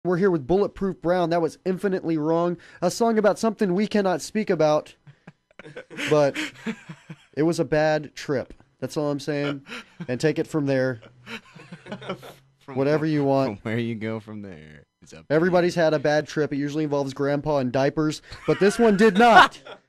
We're here with Bulletproof Brown. That was infinitely wrong. A song about something we cannot speak about, but it was a bad trip. That's all I'm saying. And take it from there. Whatever you want. From where you go from there. It's up to Everybody's you. had a bad trip. It usually involves grandpa and diapers, but this one did not.